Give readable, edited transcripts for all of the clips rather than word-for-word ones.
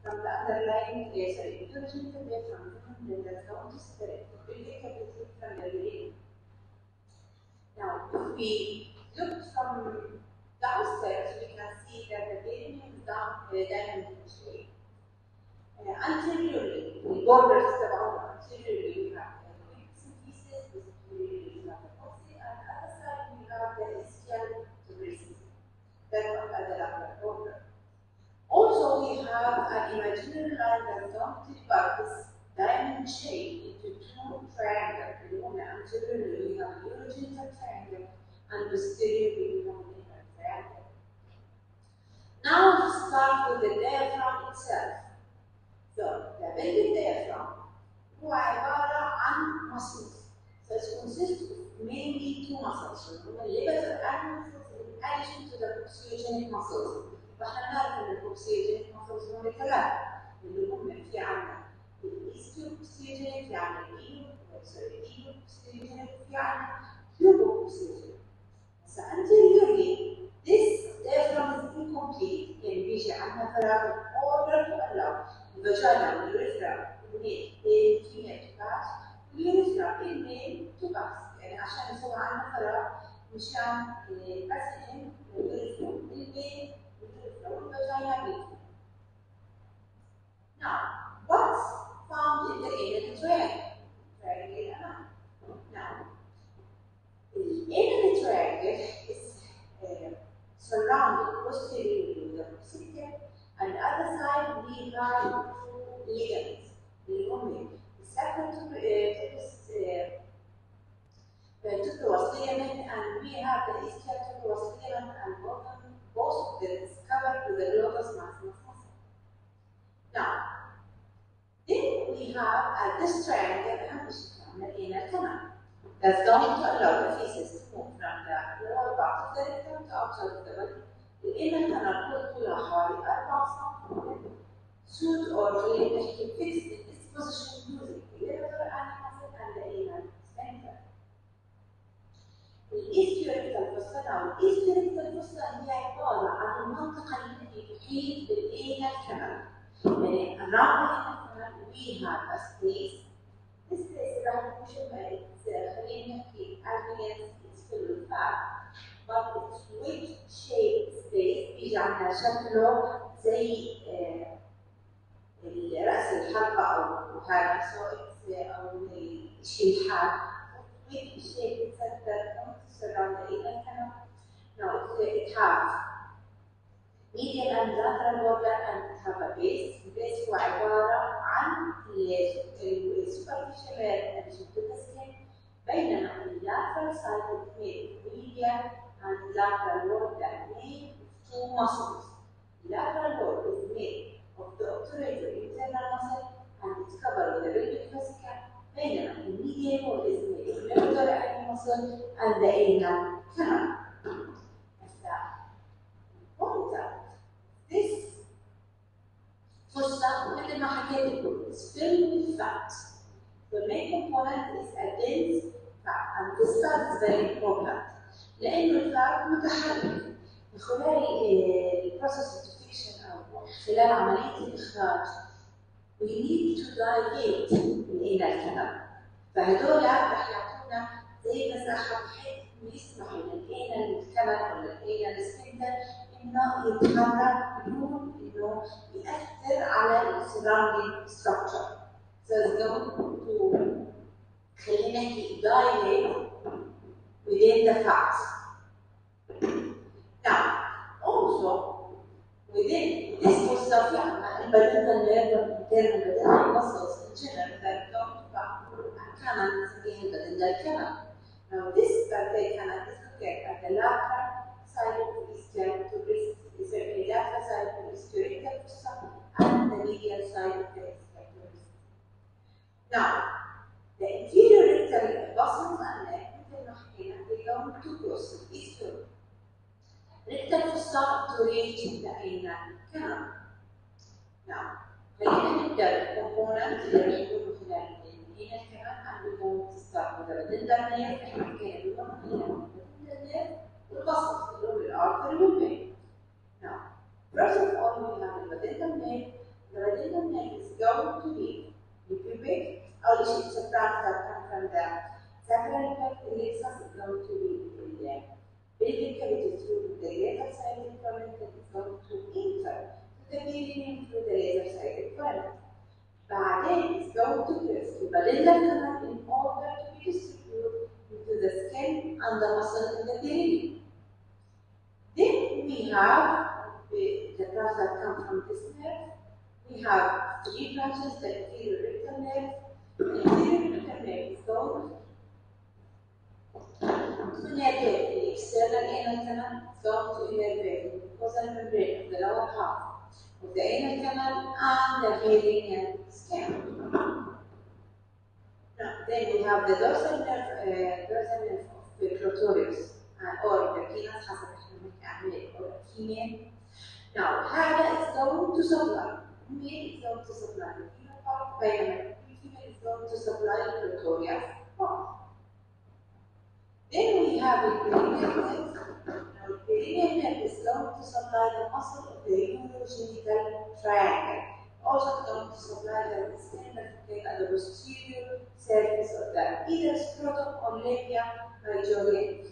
from the underlying intergental diaphragm then the sound is correct. Really capacity from the beginning. Now, if we look from downstairs, we can see that the perineum is diamond shape. Anteriorly, the borders around anteriorly we have the symphysis, posteriorly we have the foci, and on the other side we have the ischial tuberosity. That one at the lateral border. Also, we have an imaginary line that is connected by this diamond shape into two triangles. Anteriorly we have a urogenital triangle, and posteriorly we have an inner triangle. Now let's start with the diaphragm itself. So, the pelvic diaphragm هو عبارة عن muscles. So it consists of mainly two muscles. هما الليبر and in addition to the proxiogenic muscles. فاحنا نعرف ان البروكسيوجينيك muscles هما ثلاثة اللي هم في عندنا الايستيوبروكسيوجينيك في عندنا الايوبروكسيوجينيك في عندنا كيوبروكسيوجينيك. بس anteriorly this diaphragm is incomplete يعني بيجي عندنا ثلاثة order to allow the vagina والurethra والميل female to pass والurethra الميل to pass يعني عشان يسوي عندنا فراغ مشان الباسجين والurethra والميل Now, what's found in the anal triangle? Now, the anal triangle is surrounded posteriorly with the procedure, and the other side we have two ligaments. The second tuberous ligament, and we have the ischial tuberous ligament, and both of them is covered with the glottis maximus muscle. Now, then we have at this triangle the anal canal. That's going to allow the feces to move from the lower part of the rectum to outside of the body. The anal canal طولها حوالي 4 سم. Should or really be fixed in this position using the levator anal muscle and the anal sphincter. الايستيوريكتال فوسا او الايستيوريكتال فوسا هي عباره عن المنطقه التي تحيط بالانال كانال. يعني around the anal canal we have a space. This space راح نشوفها خلينا نحكي against its full fat, but it's wedge shaped space بيجي عندنا شكله زي راس الحلقه او هذا او الشيء الحاد. Wedge shaped center around the anal canal. Now it has medial and lateral border and have a base. The base هو عبارة عن superficial layer of the skin. بينما lateral side is made of medial and lateral border made of two muscles. Lateral border is made of the obturator internal muscle and it's covered with a pelvic fascia. بينما medial border is made of levator anal muscle and the anal canal. This fossa, مثل ما حكيت لكم, is filled with fat. The main component is a dense fat, and this fat is very important. لأنه الفات متحرك من خلال البروسيس اوف أو خلال عملية الإخراج. We need to dilate الانال كانال. فهدول راح يعطونا زي مساحة بحيث يسمحوا للانال كانال ولا الانال سفنكتر إنه يتحرك بدون إنه يأثر على ال surrounding structure. So it's going to خلينا نحكي dilate within the fat. Now, also within this fossa في عندنا البلوغة الانترنال muscles in general that don't canal نسميها البلوغة canal. Now this blunt canal is located at the lateral side of the ischial tuberosity, is the lateral side of the ischial fossa and the medial side of the ischial tuberosity. Now, the inferior rectal muscles and neck, مثل ما حكينا, they belong to cross the ischial rectal fossa to reach the anal canal. Now, خلينا نبدأ بالcomponent اللي راح يكونوا خلال الانال canal and we're going to start with the pudendal nerve. احنا حكينا بالنوم والبصل اللي هو الارتري والفين. Now, first of all we have the pudendal nerve. The going to be the pubic. أول شيء subtracts that come from the sacral plexus is going to be the pelvic cavity through the laser-sided foramen that is going to enter to the perineum through the laser-sided foramen. بعدين is going to press the patellar canal in order to be distributed into the skin and the muscle in the perineum. Then we have the nerves that come from this nerve. We have 3 branches: the inferior rectal nerve. The inferior rectal nerve is going to innervate the external anal canal. It's going to innervate the mucosal membrane of the lower half of the anal canal and the perineal skin. Now, then we have the dorsal nerve of the clitoris or the penis, حسب احنا بنحكي or female. Now, هذا is going to supply. Male is going to supply the female part, بينما the female is going to supply the clitoris part. Then we have the perineal nerve. Now, the perineal nerve is going to supply the muscle of the urogenital triangle. Also going to supply the skin vertebrae at the posterior surface of the either scrotum or labia majority.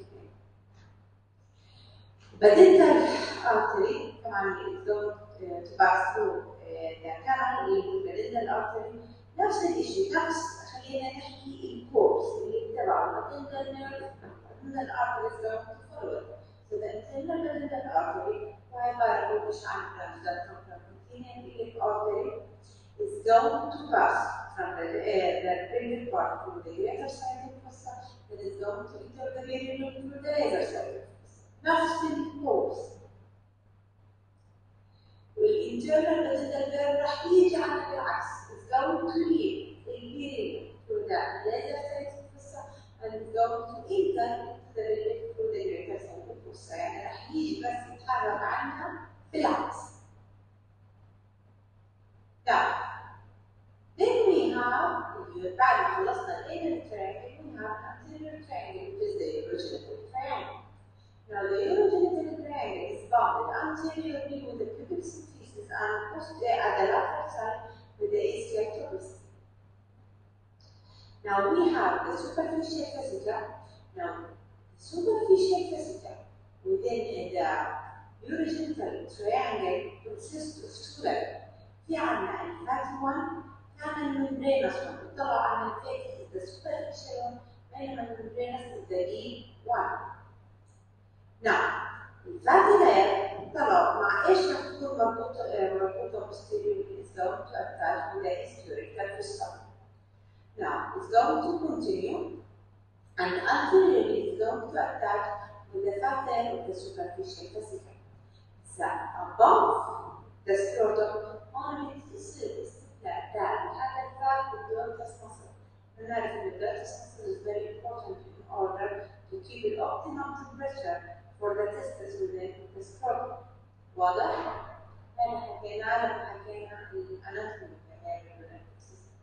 Patellar artery كمان is going to pass through the canal اللي هو patellar artery. نفس الشيء، نفس خلينا نحكي الكورس اللي تبع patellar nerve. patellar artery is going to follow it. So the internal patellar artery, وهي عن branch that comes from iliac artery, is going to pass from the perineal part through the greater sided fossa, that is going to enter the perineum through the lesser sided fossa. نفس الكورس. والinternal patellar nerve راح يجي عنا بالعكس. It's going to leave the perineum through the lesser sided fossa and it's going to enter into the perineum through the greater sided fossa. يعني راح يجي بس يتحرك عنها بالعكس. Now, then we have, بعد ما خلصنا الانال triangle, we have anterior triangle, which is the urogenital triangle. Now, the urogenital triangle is bounded anteriorly with the pubic symphysis and posteriorly at the lateral side with the ischial tuberosity. Now, we have the superficial fascia. Now, the superficial fascia within the urogenital triangle consists of 2 layers. في عنا الفاتي 1 كان الممبرينس 1 طلع عن الفاتي is the superficial one بينما الممبرينس is the E1. Now الفاتي layer طلع مع ايش راح تكون مربوطة posteriorly is going to attach with the ischial fossa. Now it's going to continue and anteriorly is going to attach with the fat layer of the superficial fascia. So above the scrotum only this that هذا الفات بالدورتس muscle. نعرف إن الدورتس muscle is very important in order to keep the optimum temperature for the testes within the scrotum. واضح؟ احنا حكينا لما حكينا الاناتومي كمان reproductive system.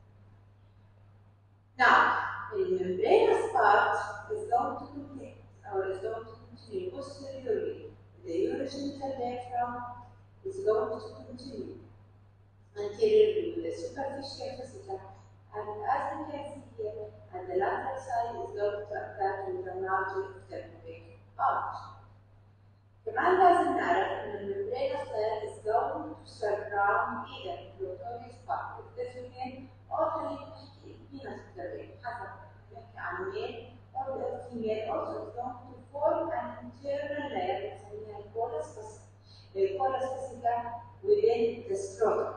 Now, the membranous part is going to complete or is going to continue posteriorly. The urogenital diaphragm is going to continue anteriorly with the superficial fascia, and as you can see here, and the lateral side is going to attach with the margin of the pubic arch. كمان لازم نعرف إن الممبرينس layer is going to surround either the clitoris part of the female or خلينا نحكي penis membrane حسب نحكي عن male or the female also is going to form an internal layer بنسميها الكولس fascia. الكولس fascia within the scrotum.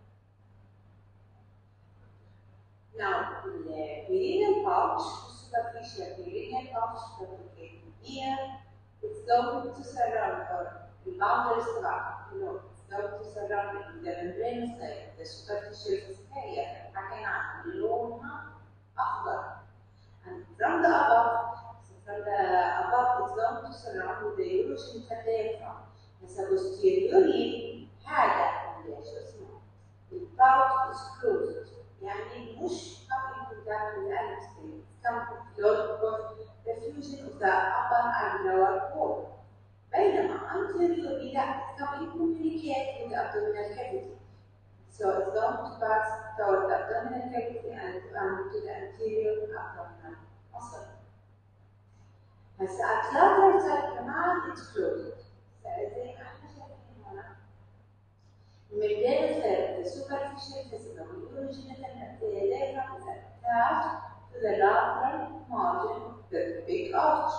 Now, the perineal pouch, superficial perineal pouch located here, it's going to surround the boundaries of it's going to surround the membranous layer, the superficial fascia, حكينا عنها لونها أخضر. And from the above, it's going to surround with the urogenital diaphragm. And so posteriorly, هذا اللي شو اسمه الباوت is closed. يعني مش coming to that with the state, it's coming close because the fusion of the upper and lower wall. بينما anteriorly لا, it's coming communicate with the abdominal cavity. So it's going to pass toward the abdominal cavity and to the anterior abdominal muscle. هسه الكلادر سايد كمان excluded. زي ما احنا شايفين هنا من بين the superficial physical original diaphragm is attached to the lateral margin of the big arch.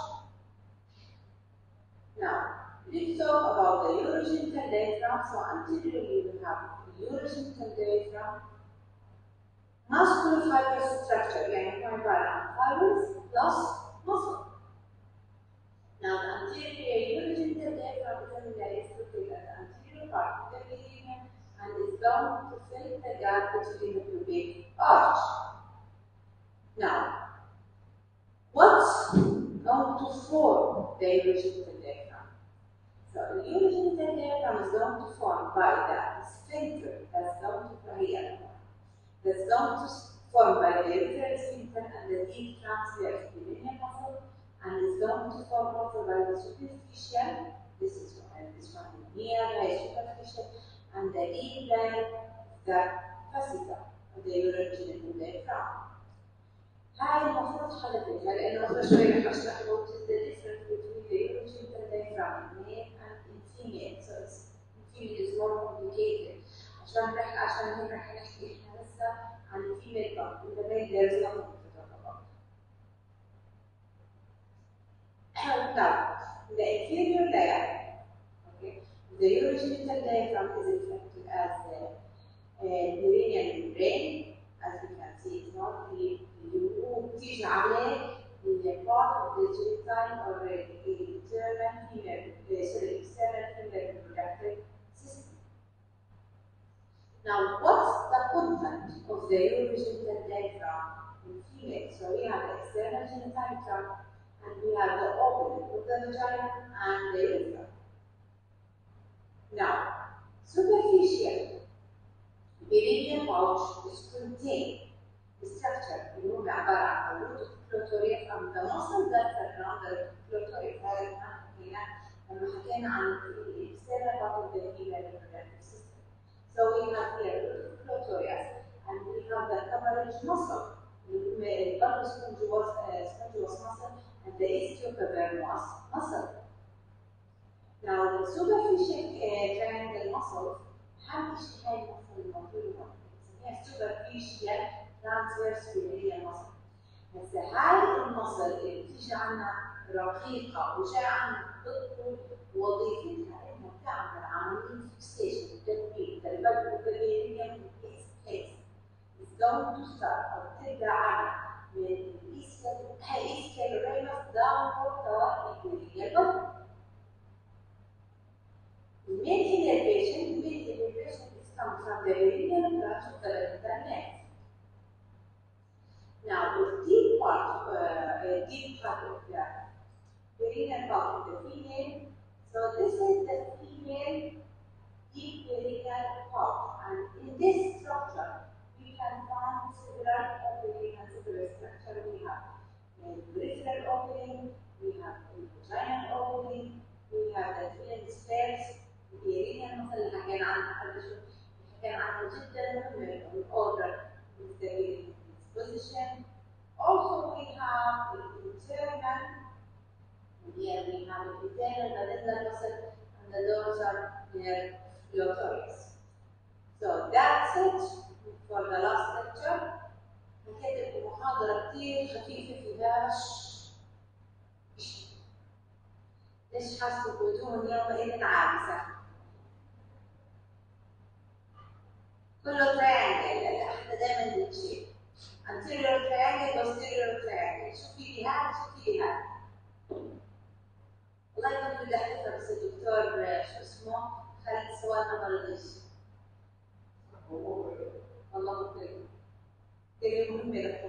Now, let's talk about the urogenital diaphragm. So anteriorly we have the urogenital diaphragm, muscular fiber structure, يعني عبارة عن fibers plus muscle. Now the anterior urogenital diaphragm is located at the anterior part of the perineum and is going to fill the gap between the pubic arch. Now, what's going to form the urogenital diaphragm? So the urogenital diaphragm is going to form by the sphincter that's going to form by the urethral sphincter and the deep transverse perineal muscle, and is going to form also by the superficial. This one here, the superficial, and the deep line, the fascia of the urogenital diaphragm. هاي المفروض حضرتها لأنه أول شوي رح أشرح what is the difference between the urogenital diaphragm in male and in female. So in female is more complicated. عشان هيك رح نحكي إحنا هسه عن female part. In the male there is nothing to talk about. Now, the inferior layer, okay, the urogenital diaphragm is reflected as the perineal membrane, as we can see. It's not the بتيجي عليه part of the genital or the external female reproductive system. Now, what's the content of the urogenital diaphragm in female? So we have the external genital tract and we have the opening of the vagina and the urethra. Now, superficial perineal pouch is contained structure اللي هو عباره عن root clitoris from the muscle that surround the clitoris. هذا اللي احنا حكينا لما حكينا عن external part of the female reproductive system. So we have here root clitoris and we have the coverage muscle, the bulbous spongious muscle and the ischiocavernous muscle. Now the superficial triangle muscle أهم شيء هاي المصل الموجودة هون اسمها superficial transverse perineal muscle. هسه هاي المصل اللي بتيجي عنا رقيقة وجاي عنا بتطول وظيفتها انها تعمل عملية فيكسيشن تثبيت للبلد والبرينيوم space. It's going to start أو تبدأ عنا من الإسكال ريمس downward toward البرينيال body. The main innervation is comes from the perineal branch of the genital neck. Now, the deep part of the perineal part of the female. So this is the female deep perineal part, and in this structure we can find several opening and several structure. We have the urethral opening, we have the vaginal opening, we have the twin spheres. البيرينيال مثل اللي حكينا عنها قبل شوي، حكينا عنها جدا مهمة الأوردر بالتغيير position. Also we have the internal, here we have the internal medullary muscle and the dorsal nerve clitoris. So that's it for the last lecture. حكيت لكم محاضرة كتير خفيفة فيهاش ليش حاسة بوجوه يومئذ عابسة؟ كله triangle. احنا دايما بنشيل anterior triangle posterior triangle. شوفي لي هذا شوفي لي هذا. والله كنت بدي احذفها بس الدكتور شو اسمه خالد سوالنا ما رضيش. والله ممكن. كلمة مهمة